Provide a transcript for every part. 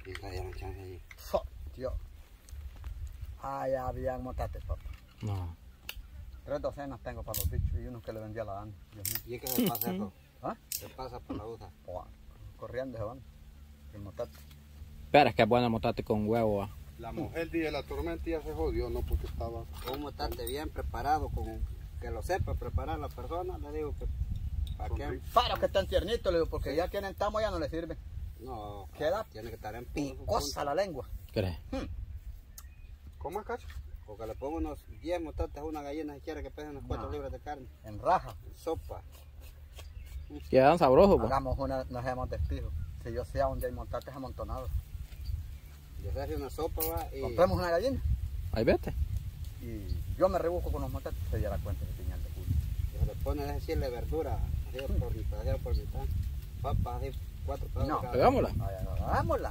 Y se dieron chance allí. Tío. Allá habían motates, papá. No. 3 docenas tengo para los bichos y unos que le vendí a la Ana. ¿Y es que se pasa eso? ¿Ah? Se pasa por la usa. Corriendo se van. El motate. Pero es que es bueno el motate con huevo. ¿Va? La mujer de la tormenta ya se jodió, ¿no? Porque estaba... Un motate bien preparado, con que lo sepa preparar la persona, le digo que... ¿Para qué? Para que estén tiernitos, le digo, porque ya tienen tamo ya no le sirve. No, queda tiene que estar en picosa la lengua. ¿Crees? ¿Cómo es, Cacho? O que le pongo unos 10 motates a una gallina si quiere que pesen unas 4 libras de carne. En raja. En sopa. Quedan sabrosos, pues. Hagamos una, nos hagamos testigos. Si yo sea donde hay motates amontonados. Yo sé hacer una sopa, va, y... Compremos una gallina. Ahí vete. Y yo me rebusco con los motates, se diera cuenta que tiñan de culo. Y se le pone a decirle verdura, así por mitad, papas, así 4 pedazos. No, pegámosla. Hagámosla.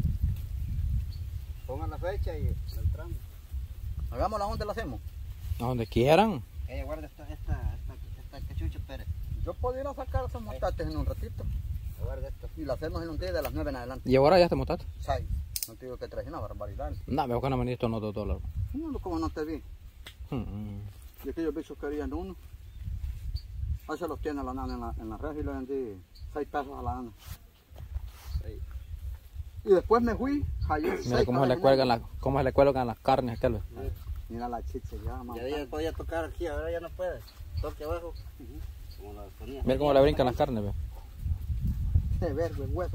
Pongan la fecha y el tramo. Hagámosla donde la hacemos. A donde quieran. Ella guarda esta cachucha, Pérez. Yo puedo ir a sacar esos motates en un ratito. Guarda esto. Y lo hacemos en un día de las 9 en adelante. ¿Y ahora ya te motaste? 6. No te digo que traes una barbaridad. No, mejor que no me diste unos $2. No, como no te vi. Y aquellos bichos querían uno. Ahí se los tiene a la nana en la red y le vendí 6 pesos a la nana. 6. Y después me fui, hallé 6. Mira cómo se le cuelgan las carnes a aquel. Mira la chicha ya, Ya ella podía tocar aquí, ahora ya no puede. Toque abajo. Como la ponía. Mira cómo le brincan las carnes, ve. Qué vergo el hueso.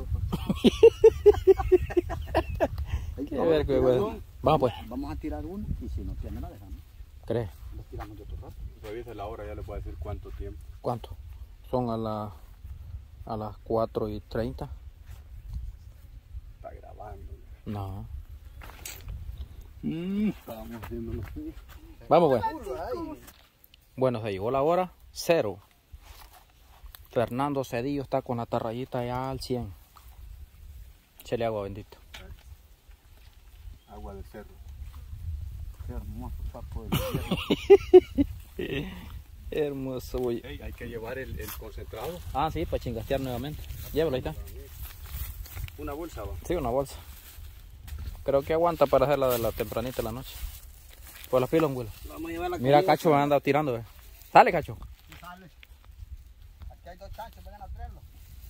Qué vergo el hueso. Vamos pues. Vamos a tirar uno y si no tiene la dejamos. ¿Crees? Lo tiramos de otro rato. Revisa la hora, ya les voy a decir cuánto tiempo. ¿Cuánto? Son a las 4:30. Está grabando. No. Estábamos haciendo los días. Vamos pues. Bueno, se llegó la hora 0. Fernando Cedillo está con la tarrayita ya al 100. Échale agua, bendito. Agua de cerro. Qué hermoso sapo de Hermoso, güey. Hey, hay que llevar el concentrado. Ah, sí, para chingastear nuevamente. Llévalo, ahí está. Una bolsa, va. Sí, una bolsa. Creo que aguanta para hacerla de la tempranita de la noche. Pues la pila, güey. Vamos a llevar la Mira, comida. Cacho me anda tirando, ve. Sale, Cacho. Sale. Aquí hay 2 chanchos, vayan a traerlo.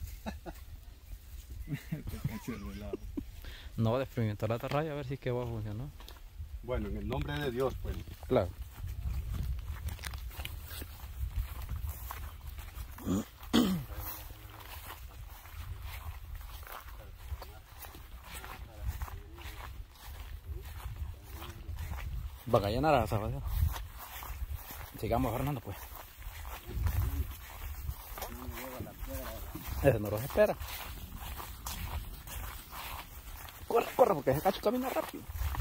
No, de experimentar la tarraya a ver si es que va a funcionar. Bueno, en el nombre de Dios, pues. Claro. Va a llenar a la sabadera. Sigamos, Fernando, pues. Ese no los espera. Corre, corre, porque ese Cacho camina rápido.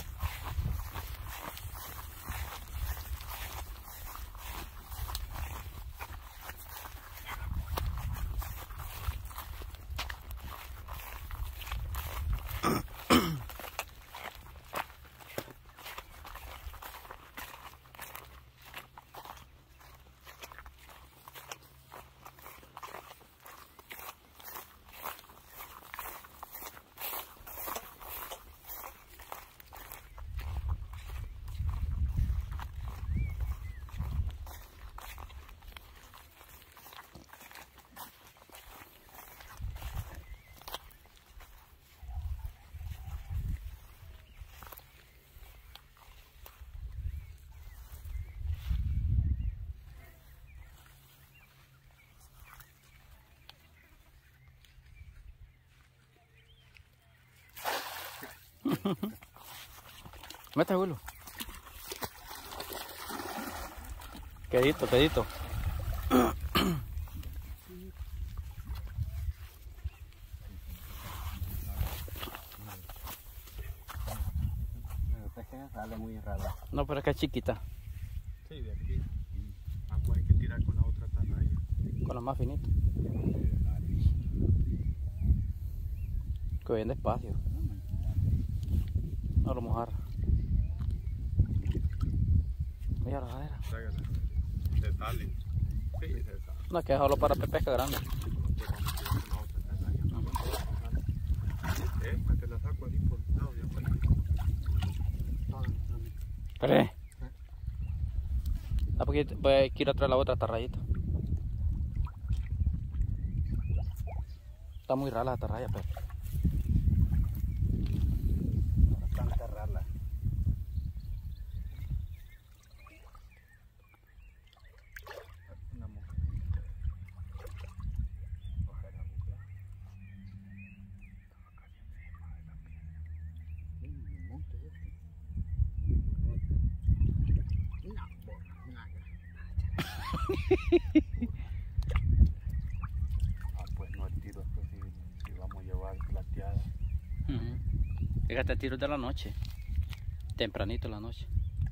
Mete, abuelo. Quedito, quedito. Sale muy raro. No, pero es que es chiquita. Sí, de aquí. Agua hay que tirar con la otra tarraya. Con la más finita. Que bien despacio. No lo mojar. Mira la madera. Tráigala. Se sale. Sí, se sale. No, hay que dejarlo para pesca grande. Esta que la la saco así por el lado de afuera. Espere. Ah, porque voy a ir a traer la otra atarrayita. Está muy rara la atarraya, pero. Bastante rara. Una mujer. Coger la bucla. Estaba casi encima de la piedra. Un monte de este. Pues no el tiro, pues si vamos a llevar plateada. Fíjate, a tiros de la noche. Tempranito en la noche.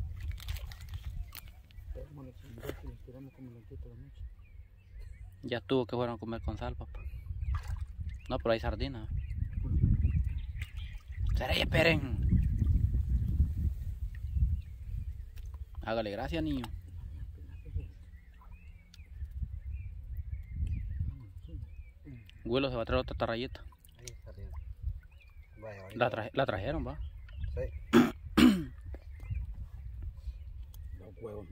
Ya tuvo que fueron a comer con sal, papá. No, pero hay sardinas. Esperen. Hágale gracias, niño. Güelo se va a traer otra tarrayita. Ahí está bien. Vaya, ahorita. La trajeron, va. Sí. Los huevos,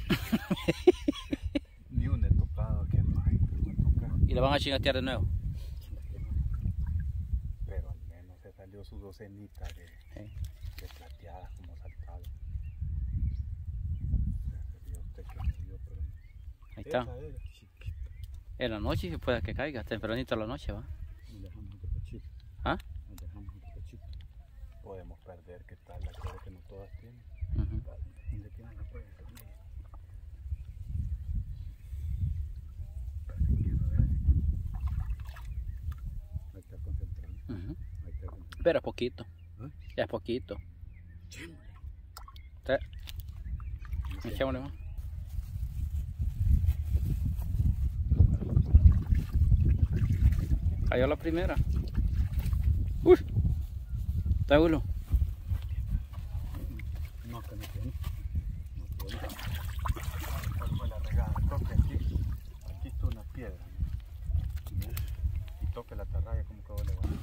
Ni una he tocado que no hay. Y la van a chingatear de nuevo. Pero al menos se salió su docenita de plateadas como saltado. Sería usted que me dio, pero Ahí está. esa era chiquita. En la noche se puede que caiga. Tempranito en la noche, va. Nos dejamos otro cachito. ¿Ah? Nos dejamos otro cachito. Podemos perder, ¿qué tal? La cosa que no todas tienen. Donde tienen la puerta. Ahí está concentrado. Ahí está concentrado. Pero es poquito. ¿Ah? Ya es poquito. Chémole. Echémosle más. Cayó la primera. Uy. ¿Está Gulo? No, que no tiene. No tiene. ¿Cuál fue la regada? Toque aquí está una piedra. ¿No? Y toque la atarraya como que va a levantar.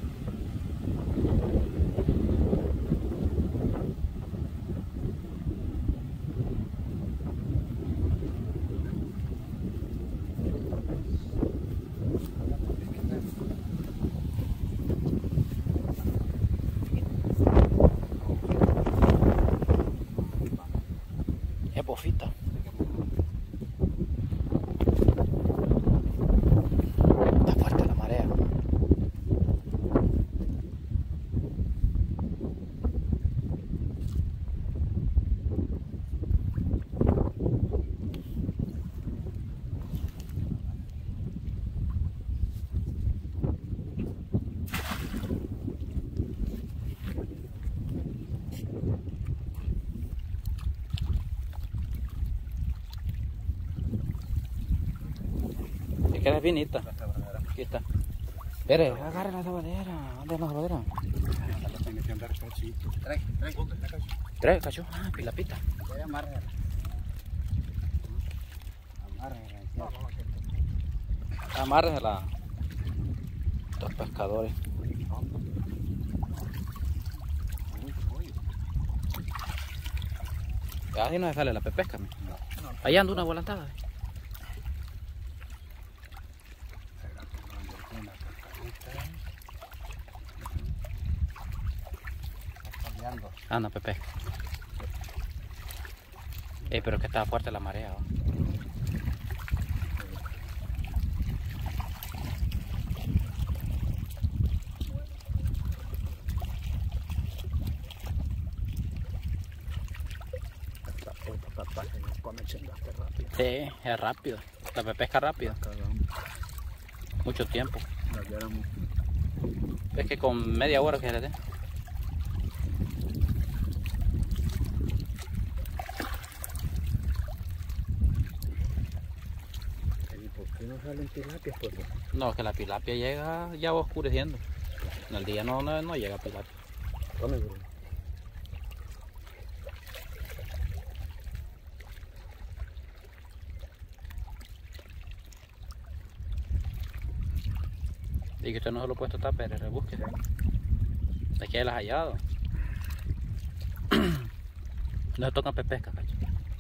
Es bofita. Está fuerte la marea. Es que es finita. Aquí está. Espere, agarre la sabadera. ¿Dónde es la sabadera? La tiene que andar cachito. Trae. Trae, cacho. Ah, pilapita. Voy a amarrarla. Amárrala. Amárresela. Estos pescadores. Así no se sale la pepesca. Allá anda una volantada. ¿Será que no anda alguna cascarita? Está cambiando. Anda, pepesca. Pero es que está fuerte la marea. ¿Va? Sí, es rápido. La pepesca rápido. Mucho tiempo. Es que con media hora que le dé. ¿Y por qué no salen tilapias? Pues? No, que la tilapia llega ya va oscureciendo. En el día no llega tilapia. Tome, bro. Y que usted no se lo ha puesto tapar, rebusque. ¿De qué las has hallado? No se tocan pepescas, cacho.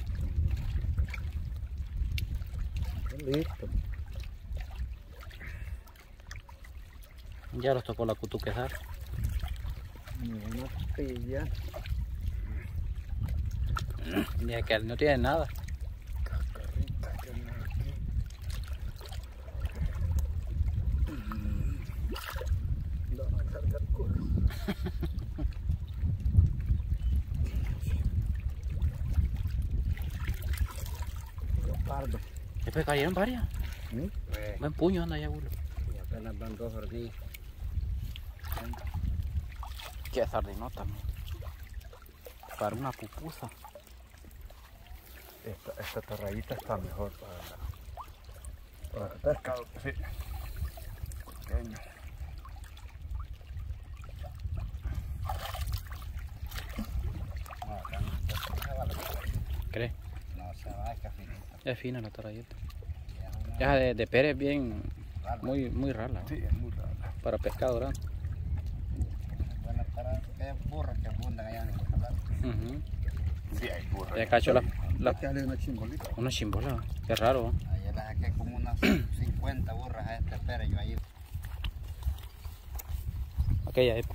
Listo. Ya los tocó la cutuquezar. Una pilla. Y que no tiene nada. Cascarita que no es aquí. No va a cargar culo. Leopardo. Después cayeron varias. Buen puño anda ya, bulo. Y apenas van 2 hornillas. Qué sardinota, man. Para una pupusa. Esta tarrayita está mejor para el pescado. Sí. Pequeño. No, acá no se va. ¿Crees? No se va, es que finita. Es fina la tarrayita. Ya Esa de Pérez bien, rala. muy rala. Sí, es muy rara. Para pescado grande. Buena para aquellos burros que abundan allá en el canal. Sí, hay burras. Ya cacho Que dale una chimbolita. una chimbola. Qué raro, ¿eh? Ayer le saqué como unas 50 burras a este pere yo ahí. Aquella es.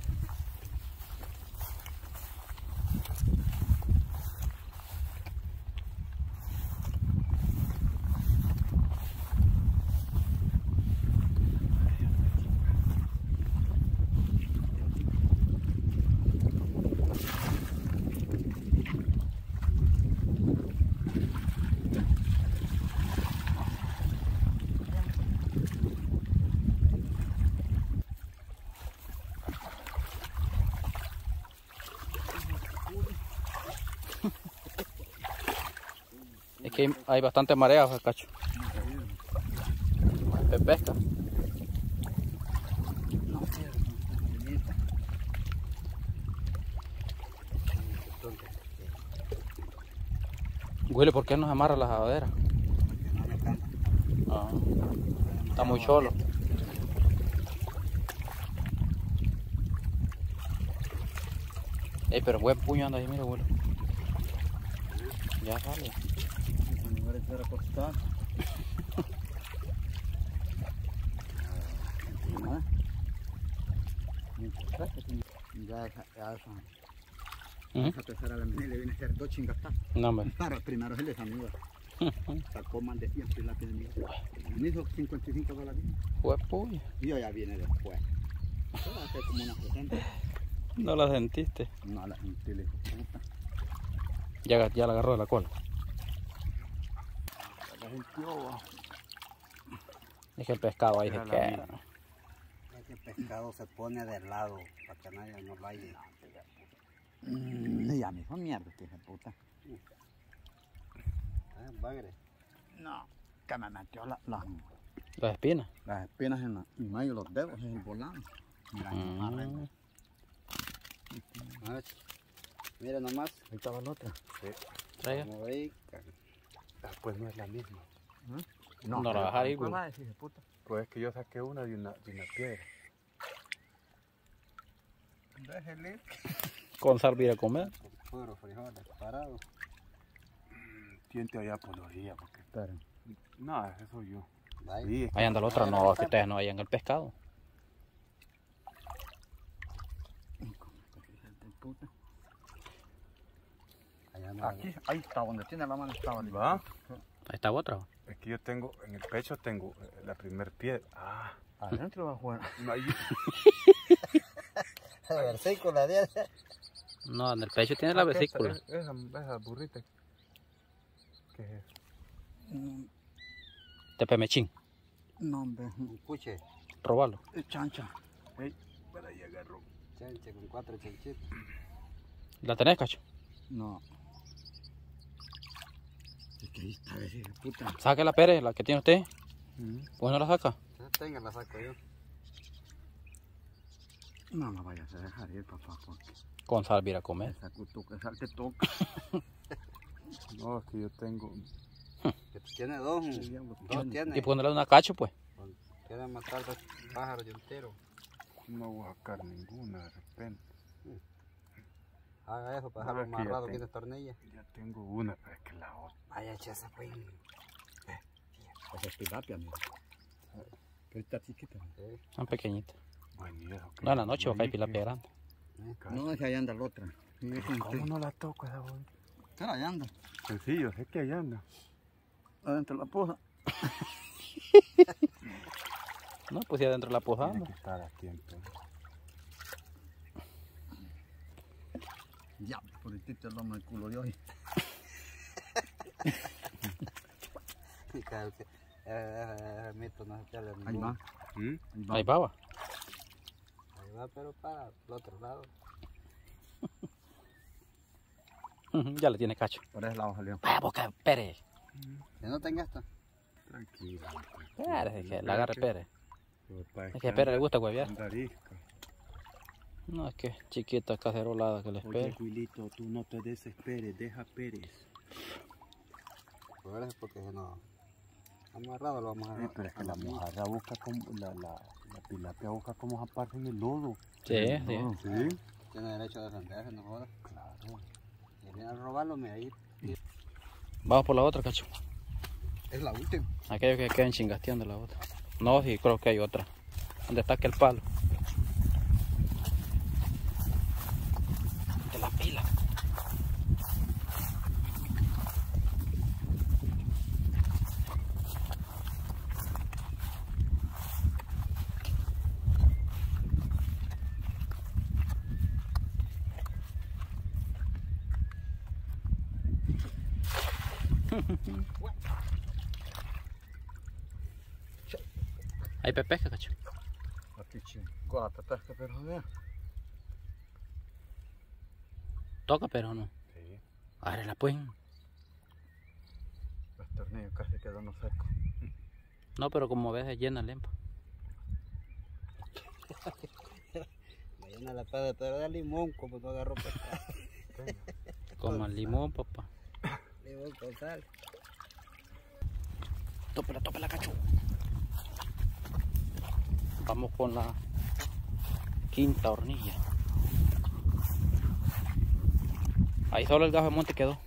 Es que hay bastante marea, cacho. De pesca. Huele, ¿por qué no se amarra la jabadera? Ah, está muy cholo. Pero buen puño anda ahí, mira, abuelo. Ya sale. Ya eso. ¿Mm? Esa tercera la le viene a hacer 2 chingastas. No, hombre. Para primero se les amiga. Sacó más de 100 pilates de mí. Me hizo $55. Fue puño. Y yo ya viene después. Eso va a ser como una 60. No la sentiste. No la sentí, le dijo, puta. Ya la agarró de la cola. La sintió. Es que el pescado ahí se Era la queda. misma. Ese pescado se pone de lado para que nadie nos vaya. Ya me hizo mierda, que esa puta. Bagre. No, que me metió las Las espinas. en medio de los dedos, en el volante. Mira nomás. Ahí estaba la otra. Sí. Traiga. Como veis, Pues no es la misma. No la vas a ir, güey. puta. Pues es que yo saqué una de una piedra. déjele. Con salvia a comer. Puro frijoles parados. Siente allá por la orilla, porque... Esperen. No, ese soy yo. Vaya. Sí, es que Ahí anda la otra. No, que ustedes no hayan el pescado. Allá no Aquí, ahí está, donde tiene la mano estaba. ¿Va? Ahí está otra. Es que yo tengo, en el pecho tengo la primer piedra. Ah, Adentro va afuera. no hay... el versículo 10. No, en el pecho tiene la vesícula. Esa burrita. ¿Qué es eso? De pemechín. No, hombre. Un cuche. Róbalo. Chancha. Hey, para ahí agarro. Chanche con 4 chanchitos. ¿La tenés, cacho? No. Es que ahí está ese puta. Saque la Pérez, la que tiene usted. Pues no la saca. Tenga, la saco yo. No la vayas a dejar ir, papá, porque Con salvia a comer. esa cutuca, esa te toca. No, es que yo tengo... Que tiene dos. Dos tiene. Y ponerle una cacho, pues. Quiere matar 2 pájaros de un tiro. No voy a sacar ninguna de repente. Haga eso para dejarlo Aquí ya amarrado, tengo. quita tornilla. Ya tengo una, pero es que la otra. Vaya, esa pues. Esa es tilapia, mira. Pero está chiquita. Tan pequeñita. Buen día, ok. No, en la noche va a caer tilapia grande. No, es que ahí anda la otra. Sí, es un ¿Cómo no la toco esa bolsa? Pero ahí anda. Pues sí, yo sé que ahí anda. Adentro de la poza. No, pues ya adentro de la posada. Tiene que estar aquí entonces. Ya, por el tito el hombre el culo de hoy. Mito no se pierde Ahí ninguno. va. ¿Mm? Ahí va, va. Ahí va, pero para el otro lado. Ya le tiene cacho. Por ese lado salió. Ah, boca, Pérez. Que no tenga esto. Tranquila. Pérez, que la agarre Pérez. Es Es que a Pérez le gusta huevear. Andarisca. No, es que chiquita cacerolada que le Oye, espera. Wilito, tú no te desesperes, deja Pérez. Por eso, porque si no amarrado lo vamos a Sí, pero es que la mojarra busca como, la tilapia busca como zaparse en el lodo. Sí, sí. Sí. Tiene derecho a defenderse, no jodas. Claro. Y viene a robarlo, mira ahí. Vamos por la otra, cacho. Es la última. Aquellos que quedan chingasteando la otra. No, sí, creo que hay otra. ¿Dónde está aquel palo? De la pila. Hay pesca, cacho. Aquí chingada, pesca, pero vea. Toca, pero no. Sí. Ábrela, pues. Los tornillos casi quedan secos. No, pero como ves, es llena lempa. Me llena la peda, pero de limón, como no agarró pescado. Como el limón, papá. Limón con sal. Tópela, cacho. Vamos con la quinta hornilla. Ahí solo el gajo de monte quedó.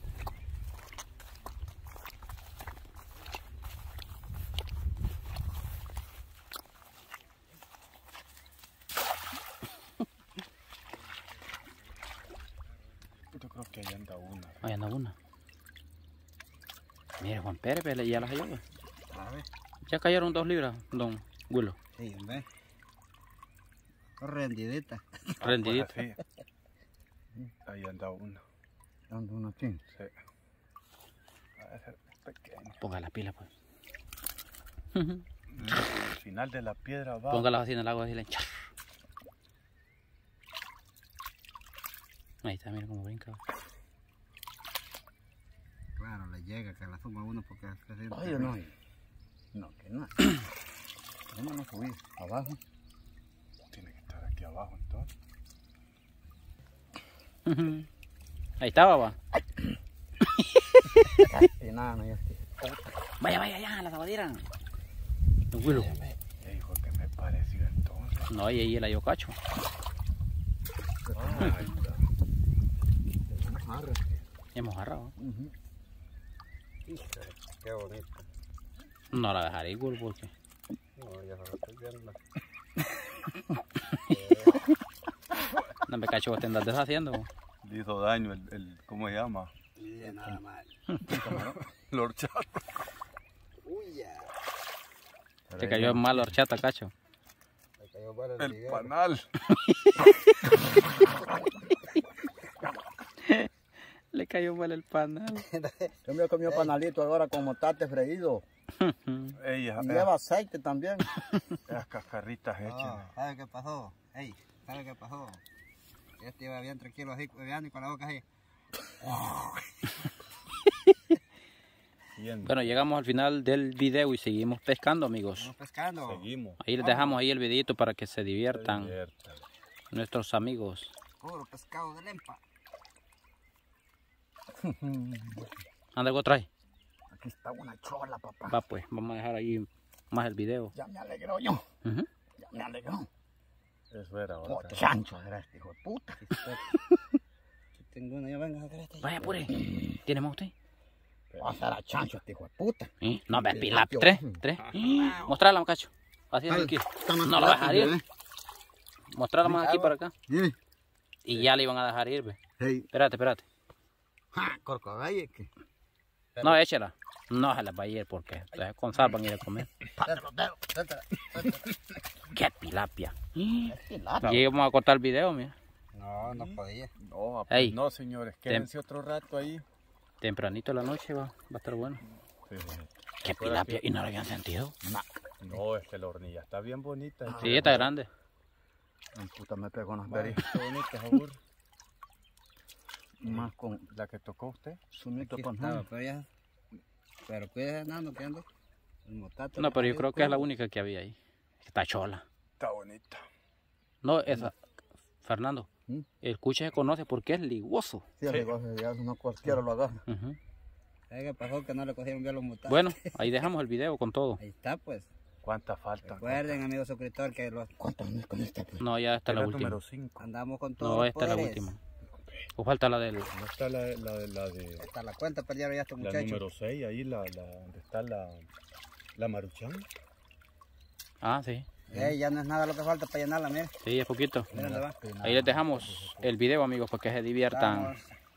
Yo creo que ahí anda una. Ahí anda una. Mire, Juan Pérez, ya las halló. A ver. Ya cayeron 2 libras, don Willow. Sí, hombre. Rendidita. Rendidito. Pues así. Ahí anda una. Anda una chin. Sí. A ver, es pequeña. Ponga la pila, pues. Al final de la piedra va. Póngala así en el agua, dile. Char. Ahí está, mira cómo brinca. Claro, le llega que la suma uno porque es casi. Ay, no. No, que no. ¿Cómo no subir? Abajo. Tiene que estar aquí abajo entonces. Ahí estaba, va. Y nada, no, ya estoy. Vaya, ya, la sabadera. Don Willow. Le dijo que me pareció entonces. No, y ahí la yo cacho. Ahí está. Hemos agarrado. Híjole, qué bonito. No la dejaré igual porque. No, ya lo estoy viendo. No me cacho que te andas deshaciendo. Le hizo daño el ¿cómo se llama? Y de nada mal. El horchata. Uy, ya. Te cayó mal la horchata, cacho. Le cayó mal el El liguero. panal. Le cayó mal el panal. Yo me he comido panalito ahora con motate freído. Ella, Y lleva aceite también. esas cascarritas hechas. No, ¿sabe qué pasó? Ey, ¿sabe qué pasó? Yo iba bien tranquilo así, bebiendo y con la boca así. Bien. Bueno, llegamos al final del video y seguimos pescando, amigos. Estamos pescando. Seguimos. Ahí les dejamos ahí el videito para que se diviertan Diviertan. nuestros amigos. Puro pescado de lempa. Anda, algo trae. Aquí está una chola, papá. Va pues, vamos a dejar ahí más el video. Ya me alegró yo. Ujú. Ya me alegró. Eso era Oh, ahora. chancho era este hijo de puta. Vaya, apure. ¿Tiene más usted? Va a ser a chancho este hijo de puta. No, ve, tilapia. Tres. Mostrala, muchacho. Así es aquí. No lo vas a dejar ir. Mostrala más aquí para acá. Y ya le iban a dejar ir, ve. Espérate. Corcovalle que. No, échala. No se las va a ir porque con sal van a ir a comer. ¡Qué tilapia! Y vamos a cortar el video, mira. No podía. No, Ey. no, señores, quédense otro rato ahí. Tempranito en la noche va a estar bueno. Sí. ¡Qué tilapia! ¿Y no lo habían sentido? No, es que la hornilla está bien bonita. Sí, está grande. Puta, me pegó unas Vale, beris. qué bonita, Jaur. Más con La que tocó usted. sumito Aquí con estaba, pero cuida nada, que ando. No, pero yo creo que es la única que había ahí. Está chola. Está bonita. No, esa. Fernando, el cuche se conoce porque es liguoso. Sí, amigo, ya no cualquiera lo agarra. ¿Qué pasó? Que no le cogieron bien los mutados. Bueno, ahí dejamos el video con todo. Ahí está, pues. ¿Cuántas faltan? Recuerden, amigos suscriptores, que los ¿Cuántas años con esta? Pues? No, ya está la Era última. número 5. andamos con todos No, los esta es la poderes. última. O falta la del... ¿No está la de Hasta la cuenta perdieron ya estos la muchachos. número 6? Ahí donde está la maruchan. Ah, sí. Ya no es nada lo que falta para llenarla, mira. Sí, es poquito. Mira dónde va. Ahí les dejamos el video, amigos, para que se diviertan. Vamos.